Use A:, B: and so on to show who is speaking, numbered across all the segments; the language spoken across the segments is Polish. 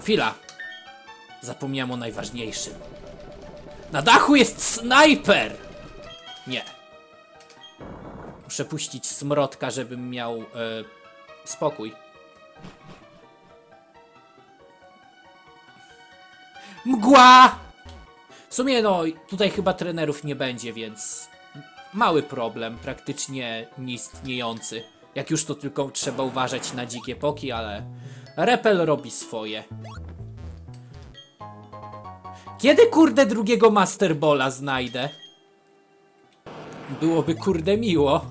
A: Chwila. Zapomniałem o najważniejszym. Na dachu jest snajper! Nie. Muszę puścić smrodka, żebym miał spokój. Mgła! W sumie no, tutaj chyba trenerów nie będzie, więc mały problem, praktycznie nieistniejący. Jak już to tylko trzeba uważać na dzikie poki, ale Repel robi swoje. Kiedy kurde drugiego Master Balla znajdę? Byłoby kurde miło.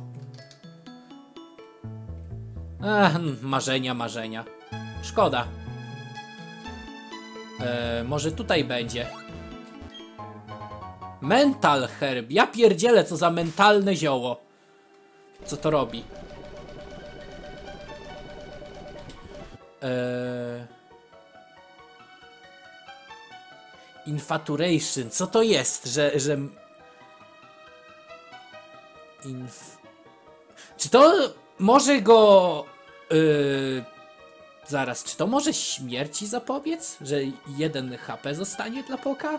A: Marzenia, marzenia. Szkoda. Może tutaj będzie. Mental Herb. Ja pierdzielę, co za mentalne zioło. Co to robi? Infaturation. Co to jest? Że... Czy to może go... Zaraz, czy to może śmierci zapobiec? Że 1 HP zostanie dla Poka?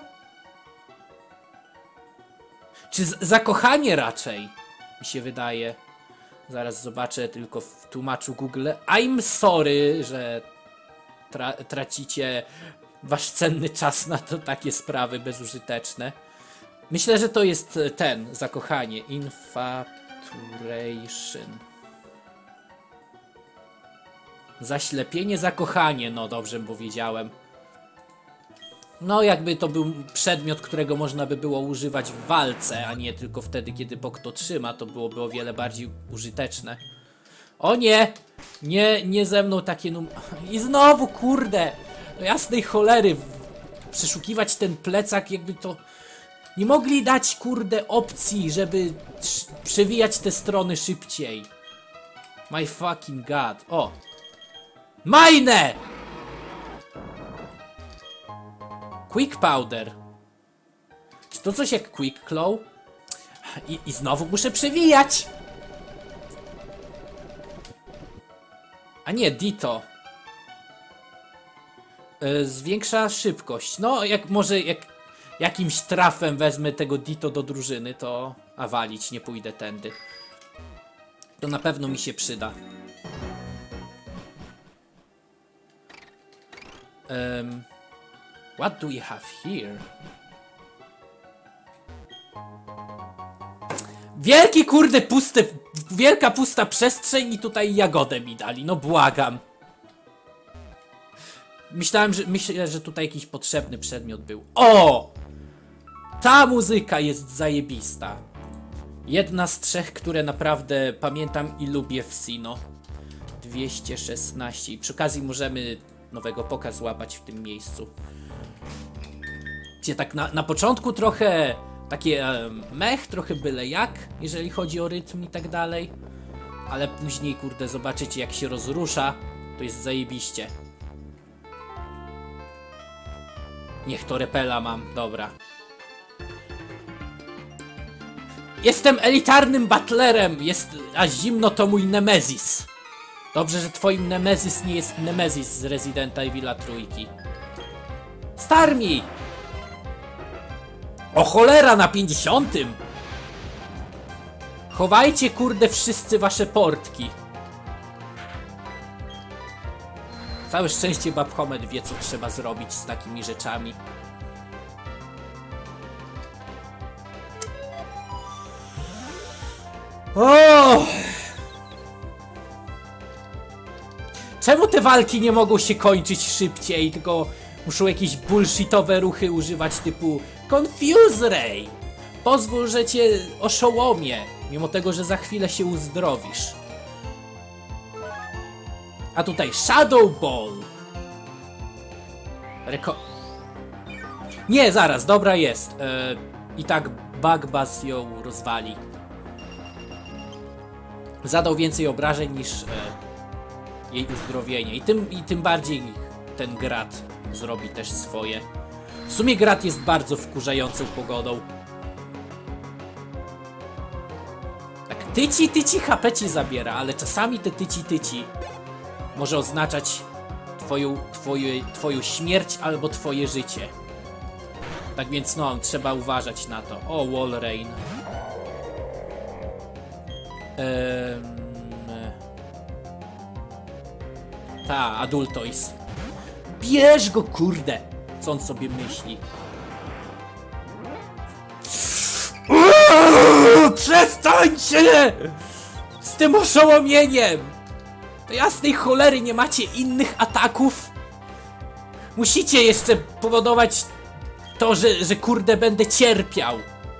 A: Czy zakochanie raczej? Mi się wydaje. Zaraz zobaczę tylko w tłumaczu Google. I'm sorry, że tracicie wasz cenny czas na to takie sprawy bezużyteczne. Myślę, że to jest ten, zakochanie. Infaturation. Zaślepienie, zakochanie. No dobrze powiedziałem. No jakby to był przedmiot, którego można by było używać w walce, a nie tylko wtedy, kiedy Pok to trzyma, to byłoby o wiele bardziej użyteczne. O nie! Nie ze mną takie I znowu, kurde! Do jasnej cholery! Przeszukiwać ten plecak, jakby to... Nie mogli dać, kurde, opcji, żeby przewijać te strony szybciej. My fucking god. O! Majne! Quick Powder. Czy to coś jak Quick Claw? I znowu muszę przewijać! A nie, Ditto. Zwiększa szybkość. No, jak może jakimś trafem wezmę tego Ditto do drużyny, to... A walić, nie pójdę tędy. To na pewno mi się przyda. What do we have here? Wielki kurde wielka pusta przestrzeń i tutaj jagodę mi dali, no błagam. Myślę, że tutaj jakiś potrzebny przedmiot był. O! Ta muzyka jest zajebista. Jedna z 3, które naprawdę pamiętam i lubię w Sinnoh. 216. I przy okazji możemy nowego Poka złapać w tym miejscu. Gdzie tak na początku trochę takie mech, trochę byle jak, jeżeli chodzi o rytm i tak dalej. Ale później, kurde, zobaczycie jak się rozrusza, to jest zajebiście. Niech to Repela mam, dobra. Jestem elitarnym butlerem, a zimno to mój Nemezis. Dobrze, że twoim Nemezis nie jest Nemezis z Residenta Evila 3. Starmie! O cholera, na 50! Chowajcie, kurde, wszyscy wasze portki. Całe szczęście Baphomet wie, co trzeba zrobić z takimi rzeczami. O! Czemu te walki nie mogą się kończyć szybciej, tylko muszą jakieś bullshitowe ruchy używać typu Confuse Ray? Pozwól, że cię oszołomię, mimo tego, że za chwilę się uzdrowisz. A tutaj Shadow Ball. Nie, zaraz, dobra jest. I tak Bugbass ją rozwali. Zadał więcej obrażeń niż jej uzdrowienie. I tym bardziej ten Grat zrobi też swoje. W sumie Grat jest bardzo wkurzającą pogodą. Tak, tyci HP ci zabiera, ale czasami te tyci może oznaczać twoją śmierć albo twoje życie. Tak więc no, trzeba uważać na to. O, Walrein. Ta, Adultois. Bierz go, kurde! Co on sobie myśli? Przestańcie! Z tym oszołomieniem! Do jasnej cholery nie macie innych ataków? Musicie jeszcze powodować to, że kurde będę cierpiał.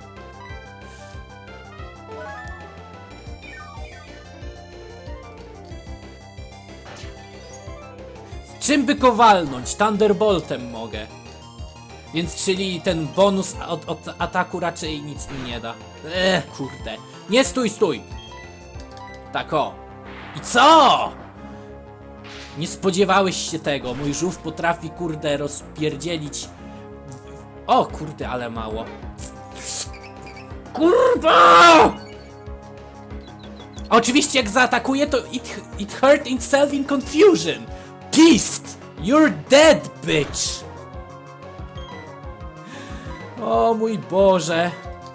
A: Czym by go walnąć? Thunderboltem mogę. Więc czyli ten bonus od ataku raczej nic mi nie da. Kurde. Nie stój, stój! Tak o. I co? Nie spodziewałeś się tego. Mój żółw potrafi kurde rozpierdzielić. O kurde, ale mało. Kurwa! Oczywiście jak zaatakuje to it hurt itself in confusion. Beast! You're dead, bitch! O mój Boże.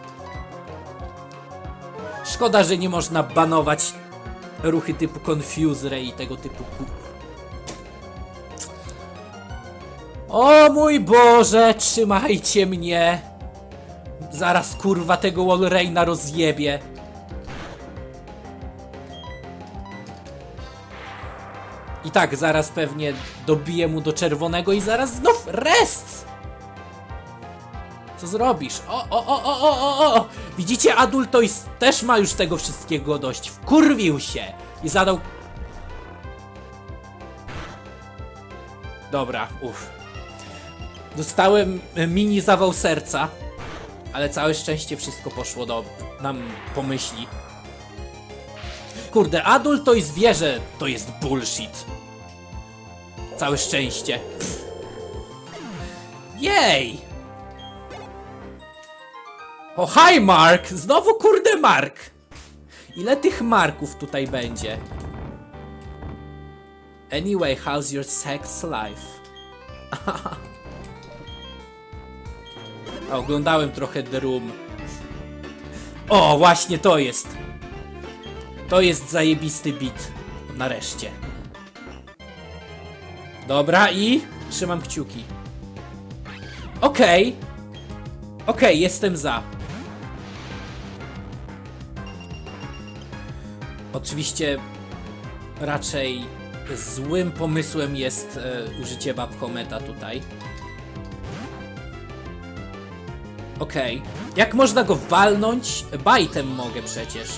A: Szkoda, że nie można banować ruchy typu Confuse Ray i tego typu. O mój Boże, trzymajcie mnie. Zaraz kurwa tego Walreina rozjebie. I tak, zaraz pewnie dobiję mu do czerwonego i zaraz znów rest! Co zrobisz? O! Widzicie, Adultois też ma już tego wszystkiego dość. Wkurwił się i zadał... Dobra, uff. Dostałem mini zawał serca, ale całe szczęście wszystko poszło nam po myśli. Kurde, Adultois wie, że to jest bullshit. Całe szczęście. Jej! O, hi Mark! Znowu kurde Mark! Ile tych Marków tutaj będzie? Anyway, how's your sex life? Oglądałem trochę The Room. O, właśnie to jest. To jest zajebisty beat. Nareszcie. Dobra i... trzymam kciuki. Okej, jestem za. Oczywiście raczej złym pomysłem jest użycie Baphometa tutaj. Jak można go walnąć? Bajtem mogę przecież.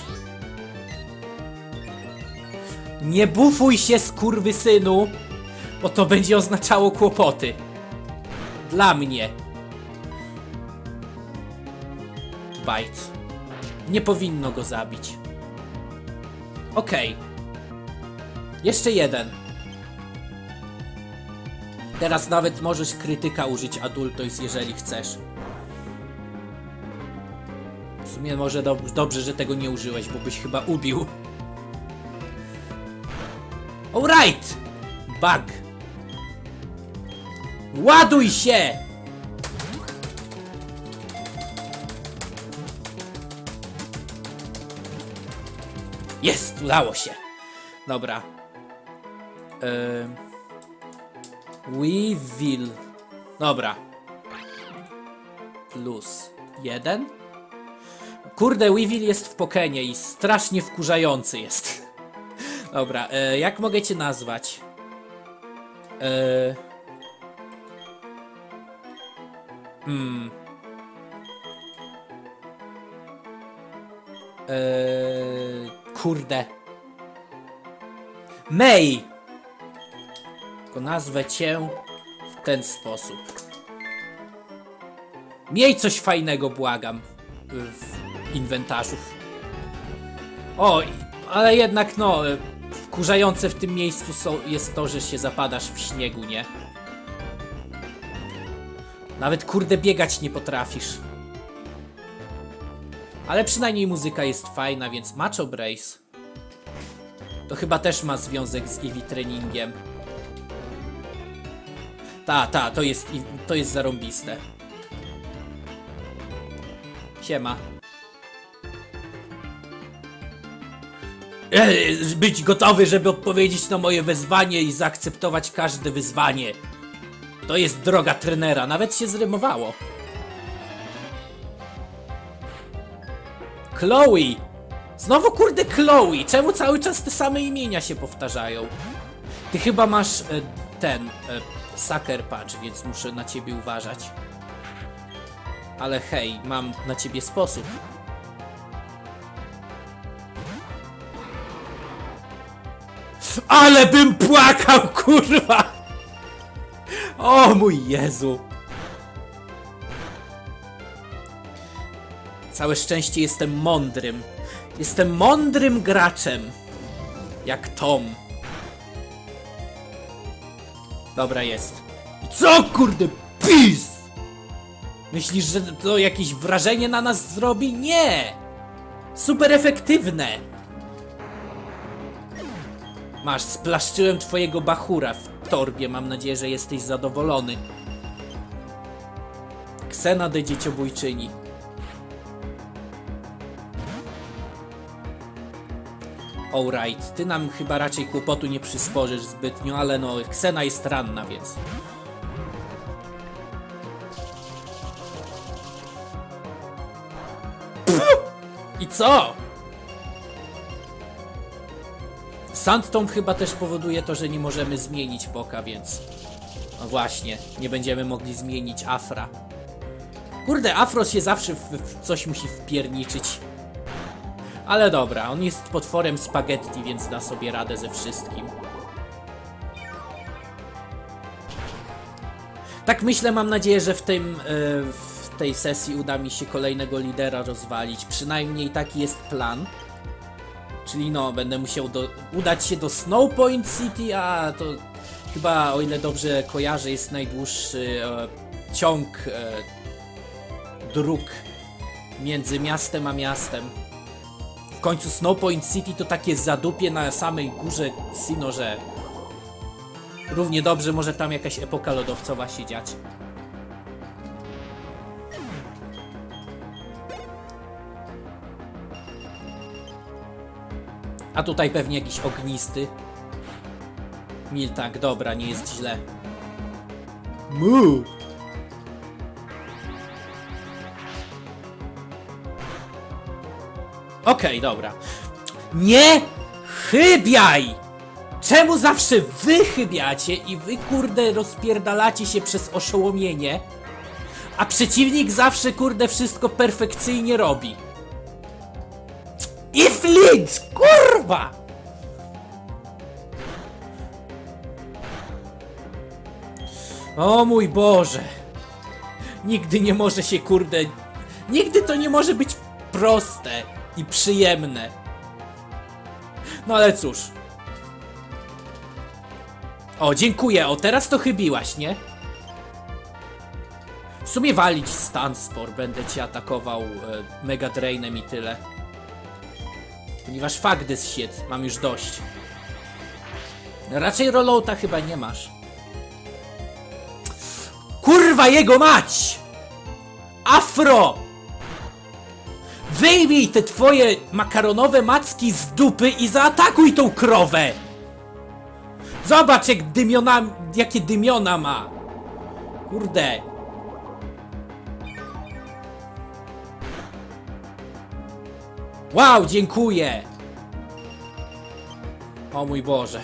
A: Nie bufuj się, skurwysynu, bo to będzie oznaczało kłopoty. Dla mnie. Bite. Nie powinno go zabić. Jeszcze jeden. Teraz nawet możesz krytyka użyć, Adultois, jeżeli chcesz. W sumie może dobrze, że tego nie użyłeś, bo byś chyba ubił. Alright! Bug. Ładuj się! Jest! Udało się! Dobra. Weevil. Dobra. Plus 1. Kurde, Weevil jest w Pokenie i strasznie wkurzający jest. Dobra, jak mogę cię nazwać? Kurde. May! Tylko nazwę cię w ten sposób. Miej coś fajnego, błagam, w inwentarzu. O, ale jednak no, wkurzające w tym miejscu jest to, że się zapadasz w śniegu, nie? Nawet kurde biegać nie potrafisz. Ale przynajmniej muzyka jest fajna, więc Macho Brace to chyba też ma związek z Eevee treningiem. to jest zarąbiste. Siema. Być gotowy, żeby odpowiedzieć na moje wezwanie i zaakceptować każde wyzwanie. To jest droga trenera, nawet się zrymowało. Chloe! Znowu kurde Chloe! Czemu cały czas te same imienia się powtarzają? Ty chyba masz Sucker Punch, więc muszę na ciebie uważać. Ale hej, mam na ciebie sposób. Ale bym płakał, kurwa! O mój Jezu! Całe szczęście jestem mądrym. Jestem mądrym graczem. Jak Tom. Dobra, jest. Co kurde? PiS! Myślisz, że to jakieś wrażenie na nas zrobi? Nie! Super efektywne! Masz, splaszczyłem twojego bachura w torbie. Mam nadzieję, że jesteś zadowolony. Ksena de dzieciobójczyni. Alright, ty nam chyba raczej kłopotu nie przysporzysz zbytnio, ale no, Ksena jest ranna, więc... I co? Sandtomb chyba też powoduje to, że nie możemy zmienić Boka, więc... No właśnie, nie będziemy mogli zmienić Afra. Kurde, Afro się zawsze w coś musi wpierniczyć. Ale dobra, on jest potworem spaghetti, więc da sobie radę ze wszystkim. Tak myślę, mam nadzieję, że w tej sesji uda mi się kolejnego lidera rozwalić. Przynajmniej taki jest plan. Czyli no, będę musiał udać się do Snow Point City, a to chyba, o ile dobrze kojarzę, jest najdłuższy ciąg dróg między miastem a miastem. W końcu Snow Point City to takie zadupie na samej górze Sinnoh, że równie dobrze może tam jakaś epoka lodowcowa się dziać. A tutaj pewnie jakiś ognisty. Miltank, dobra, nie jest źle. Mu! Okej, dobra. Nie chybiaj! Czemu zawsze wy chybiacie i wy kurde rozpierdalacie się przez oszołomienie, a przeciwnik zawsze kurde wszystko perfekcyjnie robi? I flinch, kurwa! O mój Boże. Nigdy nie może się kurde... Nigdy to nie może być proste i przyjemne. No ale cóż. O, dziękuję. O, teraz to chybiłaś, nie? W sumie walić Stanspor. Będę cię atakował Mega Drainem i tyle. Ponieważ fuck this shit. Mam już dość. Raczej rollouta chyba nie masz. Kurwa jego mać! Afro! Wyjmij te twoje makaronowe macki z dupy i zaatakuj tą krowę! Zobacz jak dymiona, jakie dymiona ma! Kurde! Wow, dziękuję! O mój Boże.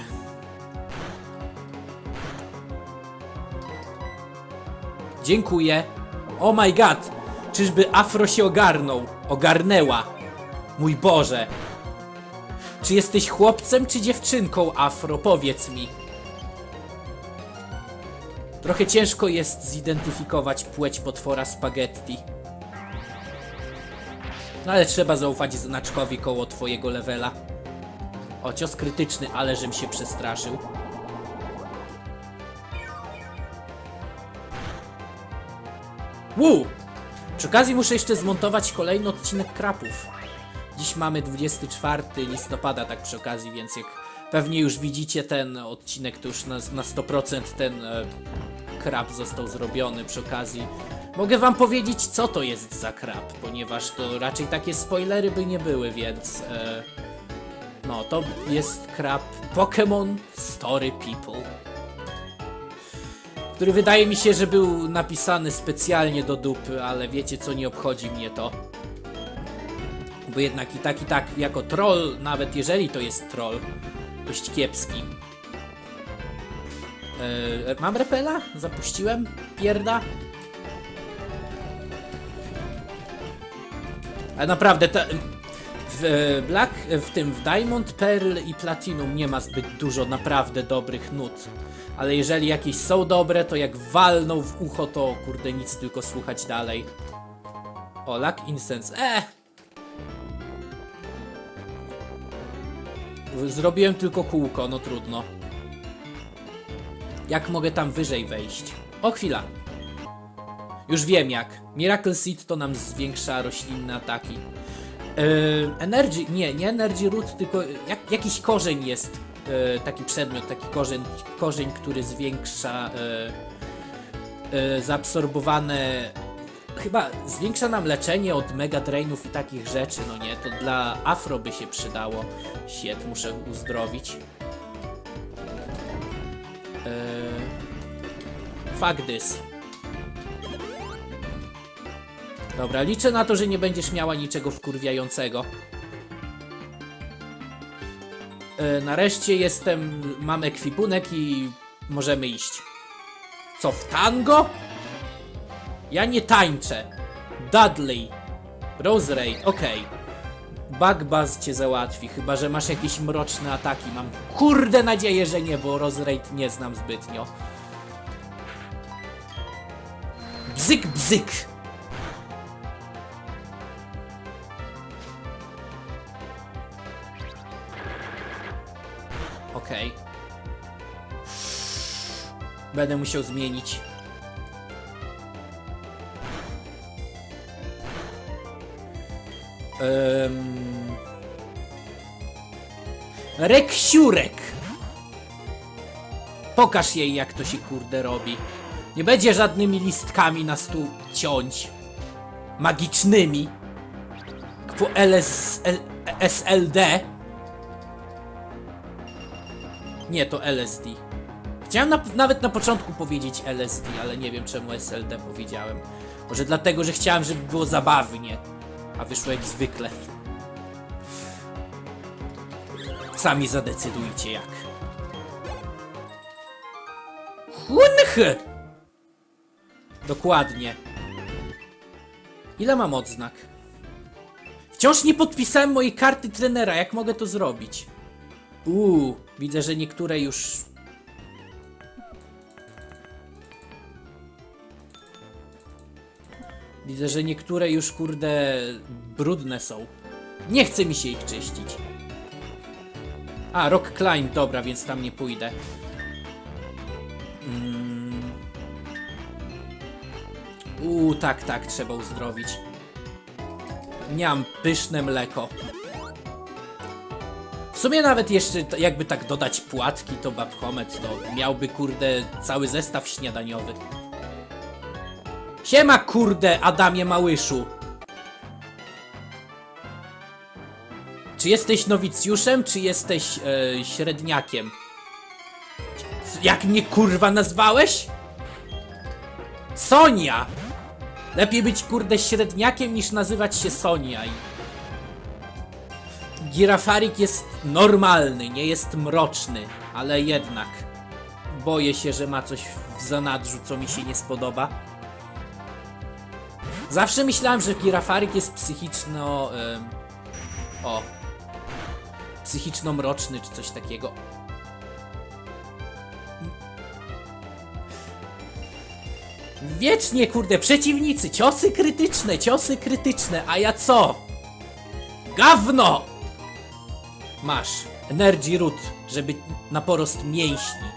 A: Dziękuję. Oh my god! Czyżby Afro się ogarnął? Ogarnęła. Mój Boże. Czy jesteś chłopcem czy dziewczynką, Afro? Powiedz mi. Trochę ciężko jest zidentyfikować płeć potwora spaghetti. No ale trzeba zaufać znaczkowi koło twojego levela. O, cios krytyczny, ale żem się przestraszył. Przy okazji muszę jeszcze zmontować kolejny odcinek Krapów. Dziś mamy 24 listopada, tak przy okazji, więc jak pewnie już widzicie ten odcinek, to już na 100% ten krab został zrobiony przy okazji. Mogę wam powiedzieć, co to jest za krab, ponieważ to raczej takie spoilery by nie były, więc... no, to jest krab Pokémon Story People, który wydaje mi się, że był napisany specjalnie do dupy, ale wiecie co, nie obchodzi mnie to. Bo jednak i tak, jako troll, nawet jeżeli to jest troll, dość kiepski. Mam repela? Zapuściłem? Pierda? Ale naprawdę, w Diamond, Pearl i Platinum nie ma zbyt dużo naprawdę dobrych nut. Ale jeżeli jakieś są dobre, to jak walną w ucho, to kurde nic, tylko słuchać dalej. O, Lack Incense. Zrobiłem tylko kółko, no trudno. Jak mogę tam wyżej wejść? O, chwila. Już wiem jak. Miracle Seed to nam zwiększa roślinne ataki. Energy, nie Energy Root, tylko jakiś korzeń jest. Taki przedmiot, taki korzeń, który zwiększa zaabsorbowane... Chyba zwiększa nam leczenie od Mega Drainów i takich rzeczy, no nie? To dla Afro by się przydało. Shit, muszę uzdrowić. Fuck this. Dobra, liczę na to, że nie będziesz miała niczego wkurwiającego. Nareszcie mam ekwipunek i możemy iść. Co, w tango? Ja nie tańczę. Dudley. Rose Raid, okej. Bug cię załatwi, chyba że masz jakieś mroczne ataki. Mam kurde nadzieję, że nie, bo Rose Raid nie znam zbytnio. Bzyk, bzyk. Okej. Będę musiał zmienić. Reksiurek. Pokaż jej, jak to się kurde robi. Nie będzie żadnymi listkami nas tu ciąć. Magicznymi. Jak po SLD. Nie, to LSD. Chciałem nawet na początku powiedzieć LSD, ale nie wiem czemu SLD powiedziałem. Może dlatego, że chciałem, żeby było zabawnie. A wyszło jak zwykle. Sami zadecydujcie jak. Hunch! Dokładnie. Ile mam odznak? Wciąż nie podpisałem mojej karty trenera. Jak mogę to zrobić? Widzę, że niektóre już... Widzę, że niektóre już kurde brudne są. Nie chce mi się ich czyścić. A, Rock Climb, dobra, więc tam nie pójdę. Tak, trzeba uzdrowić. Miałem pyszne mleko. W sumie nawet jeszcze jakby tak dodać płatki, to Babhomet to miałby kurde cały zestaw śniadaniowy. Siema kurde Adamie Małyszu. Czy jesteś nowicjuszem, czy jesteś średniakiem? Jak mnie kurwa nazwałeś? Sonia! Lepiej być kurde średniakiem niż nazywać się Sonia. Girafarik jest normalny, nie jest mroczny, ale jednak boję się, że ma coś w zanadrzu, co mi się nie spodoba. Zawsze myślałem, że Girafarik jest psychiczno-mroczny czy coś takiego. Wiecznie kurde przeciwnicy, ciosy krytyczne, a ja co? Gawno! Masz Energy Root, żeby na porost mięśni.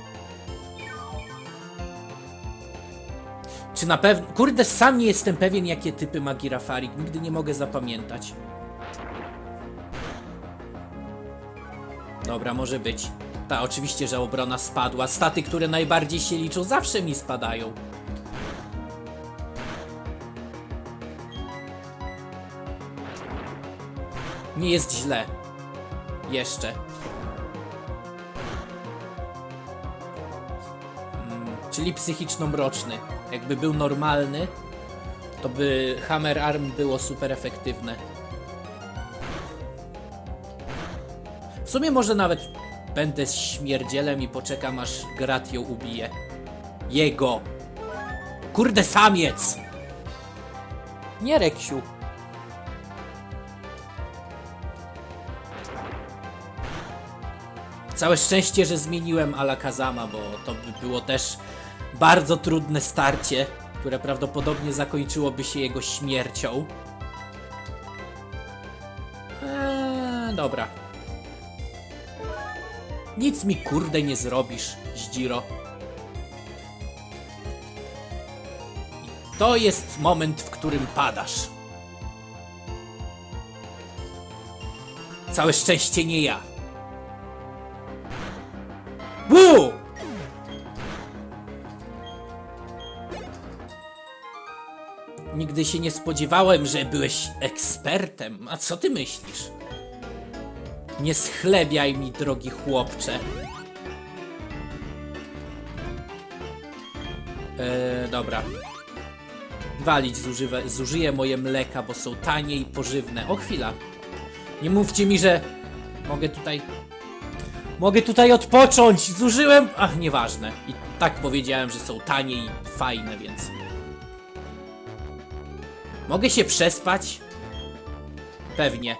A: Czy na pewno... Kurde, sam nie jestem pewien, jakie typy ma Girafarik. Nigdy nie mogę zapamiętać. Dobra, może być. Ta, oczywiście, że obrona spadła. Staty, które najbardziej się liczą, zawsze mi spadają. Nie jest źle. Jeszcze. Czyli psychiczno-mroczny. Jakby był normalny, to by Hammer Arm było super efektywne. W sumie może nawet będę śmierdzielem i poczekam, aż Grat ją ubije. Jego! Kurde, samiec! Nie, Reksiu. Całe szczęście, że zmieniłem Alakazama, bo to by było też bardzo trudne starcie, które prawdopodobnie zakończyłoby się jego śmiercią. Dobra. Nic mi kurde nie zrobisz, Zdziro. I to jest moment, w którym padasz. Całe szczęście nie ja. Woo! Nigdy się nie spodziewałem, że byłeś ekspertem. A co ty myślisz? Nie schlebiaj mi, drogi chłopcze. Dobra. Walić zużyję moje mleka, bo są tanie i pożywne. O, chwila. Nie mówcie mi, że mogę tutaj odpocząć. Zużyłem... Ach, nieważne. I tak powiedziałem, że są tanie i fajne, więc... Mogę się przespać? Pewnie.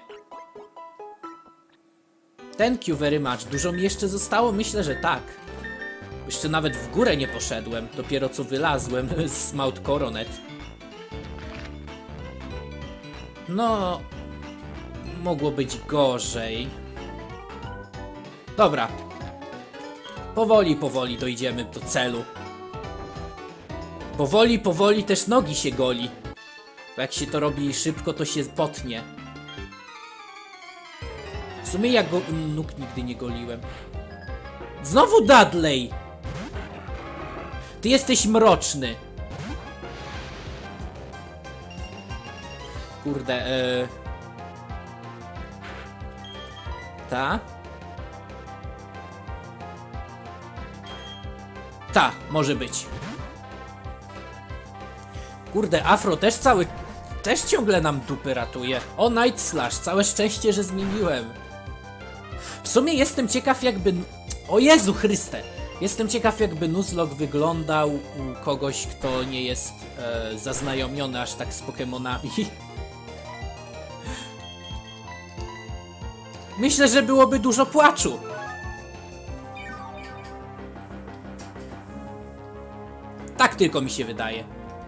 A: Thank you very much. Dużo mi jeszcze zostało? Myślę, że tak. Jeszcze nawet w górę nie poszedłem. Dopiero co wylazłem z Mount Coronet. No... Mogło być gorzej. Dobra. Powoli dojdziemy do celu. Powoli też nogi się goli. Bo jak się to robi szybko, to się potnie. W sumie ja nóg nigdy nie goliłem. Znowu Dudley! Ty jesteś mroczny. Kurde, Ta? Ta, może być. Kurde, Afro też ciągle nam dupy ratuje. O, Night Slash, całe szczęście, że zmieniłem. W sumie jestem ciekaw, jakby... O Jezu Chryste! Jestem ciekaw, jakby Nuzlocke wyglądał u kogoś, kto nie jest zaznajomiony aż tak z Pokemonami. Myślę, że byłoby dużo płaczu. Tak tylko mi się wydaje.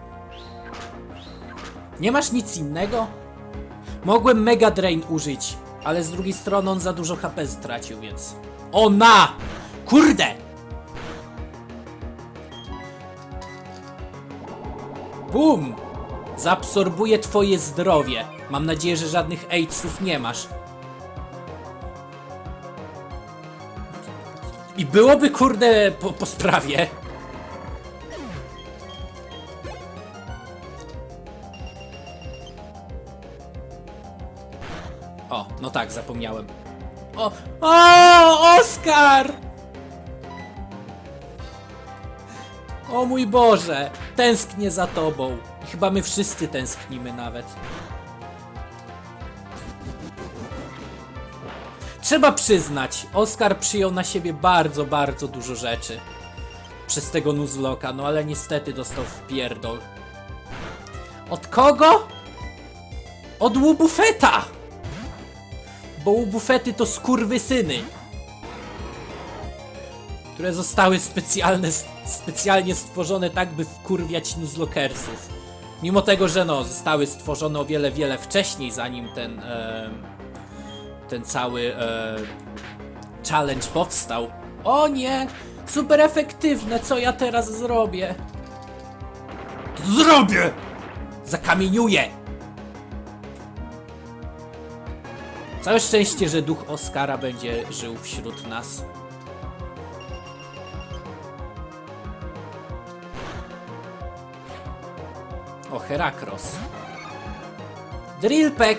A: Nie masz nic innego? Mogłem Mega Drain użyć, ale z drugiej strony on za dużo HP stracił, więc... Ona! Kurde! Bum! Zaabsorbuję twoje zdrowie. Mam nadzieję, że żadnych AIDS-ów nie masz. I byłoby, kurde, po sprawie. O, no tak, zapomniałem. O, Oskar! O mój Boże, tęsknię za tobą. I chyba my wszyscy tęsknimy nawet. Trzeba przyznać, Oskar przyjął na siebie bardzo, bardzo dużo rzeczy. Przez tego Nuzlocke'a, no ale niestety dostał wpierdol. Od kogo? Od Łubufeta! Bo Łubufety to skurwysyny, które zostały specjalnie stworzone tak, by wkurwiać Nuzlockersów. Mimo tego, że no, zostały stworzone o wiele, wiele wcześniej, zanim ten cały challenge powstał. O nie! Super efektywne, co ja teraz zrobię? Zrobię! Zakamieniuję! Całe szczęście, że duch Oskara będzie żył wśród nas. O, Herakros. Drill Peck.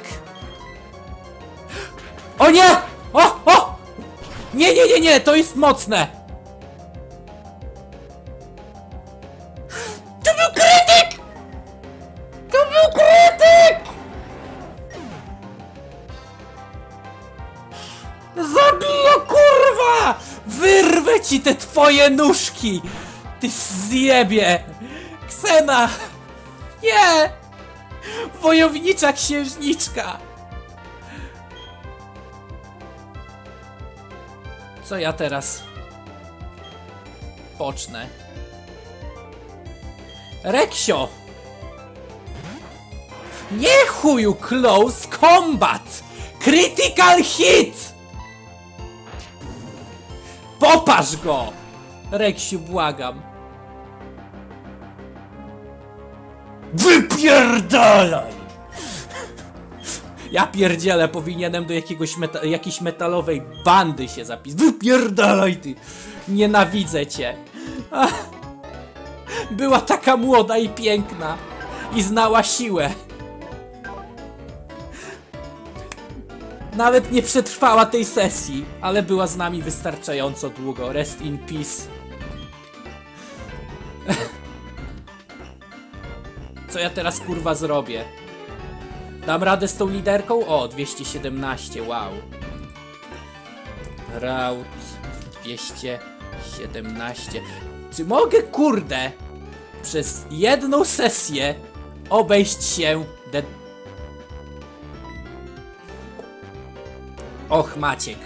A: O nie! O! Nie, to jest mocne! To był krytyk! To był krytyk! Zabiję, kurwa! Wyrwę ci te twoje nóżki! Ty zjebie! Ksena! Nie! Wojownicza księżniczka! Co ja teraz pocznę? Reksio! Nie chuju, close combat! Critical hit! Popatrz go! Reksiu, błagam. Wypierdalaj! Ja pierdzielę, powinienem do jakiejś metalowej bandy się zapisać. Wypierdalaj ty! Nienawidzę cię. Ach. Była taka młoda i piękna. I znała siłę. Nawet nie przetrwała tej sesji, ale była z nami wystarczająco długo. Rest in peace. Co ja teraz kurwa zrobię? Dam radę z tą liderką? O, 217, wow. Route 217. Czy mogę, kurde, przez jedną sesję obejść się Och, Maciek.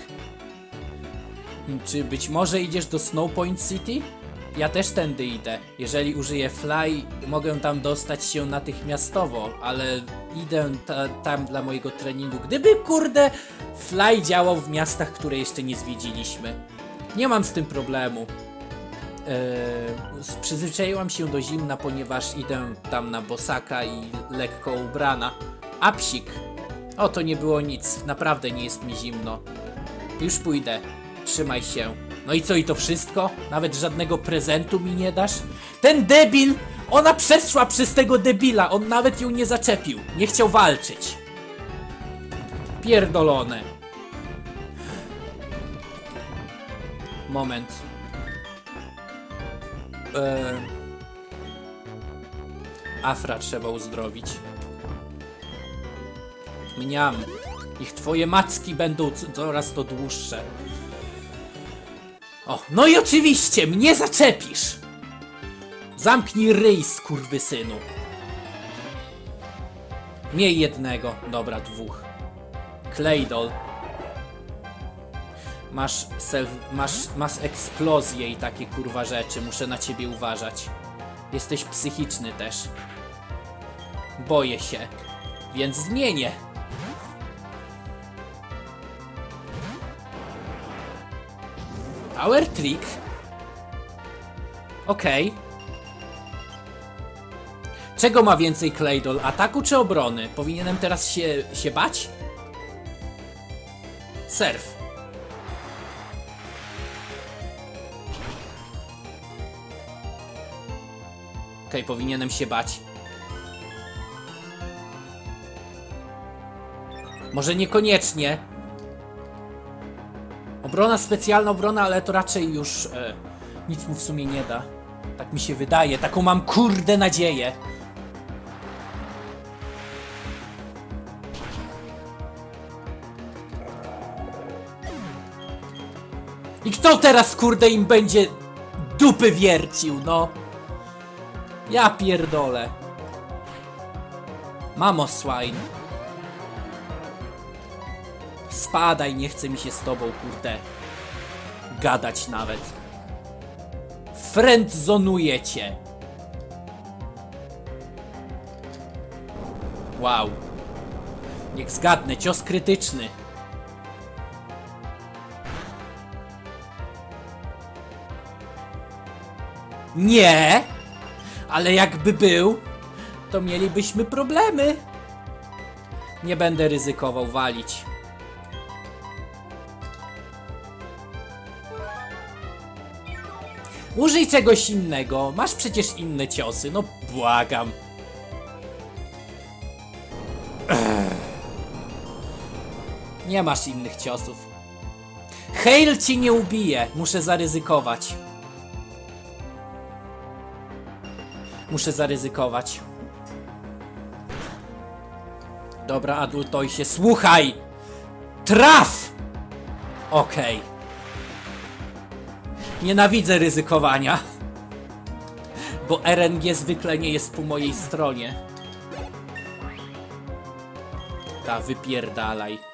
A: Czy być może idziesz do Snow Point City? Ja też tędy idę. Jeżeli użyję Fly, mogę tam dostać się natychmiastowo, ale idę tam dla mojego treningu. Gdyby, kurde, Fly działał w miastach, które jeszcze nie zwiedziliśmy. Nie mam z tym problemu. Przyzwyczaiłam się do zimna, ponieważ idę tam na bosaka i lekko ubrana. A psik. O, to nie było nic. Naprawdę nie jest mi zimno. Już pójdę. Trzymaj się. No i co, i to wszystko? Nawet żadnego prezentu mi nie dasz? Ten debil! Ona przeszła przez tego debila. On nawet ją nie zaczepił. Nie chciał walczyć. Pierdolone. Moment. Afra trzeba uzdrowić. Mniam. Ich twoje macki będą coraz to dłuższe. O, no i oczywiście, mnie zaczepisz! Zamknij ryj, skurwysynu. Miej jednego. Dobra, dwóch. Claydol. Masz eksplozję i takie kurwa rzeczy. Muszę na ciebie uważać. Jesteś psychiczny też. Boję się. Więc zmienię. Power trick. Okej. Czego ma więcej Claydol? Ataku czy obrony? Powinienem teraz się bać? Surf. Okej, powinienem się bać. Może niekoniecznie. Obrona, specjalna obrona, ale to raczej już nic mu w sumie nie da. Tak mi się wydaje. Taką mam kurde nadzieję. I kto teraz kurde im będzie dupy wiercił, no? Ja pierdolę. Mamo swine. Spadaj, nie chce mi się z tobą, kurde, gadać nawet. Friendzonuję cię. Wow. Niech zgadnę, cios krytyczny. Nie! Ale jakby był, to mielibyśmy problemy. Nie będę ryzykował walić. Użyj czegoś innego. Masz przecież inne ciosy. No błagam. Nie masz innych ciosów. Hail ci nie ubije. Muszę zaryzykować. Muszę zaryzykować. Dobra, Adultoi się, słuchaj! Traf! Okej. Nienawidzę ryzykowania. Bo RNG zwykle nie jest po mojej stronie. Ta, wypierdalaj.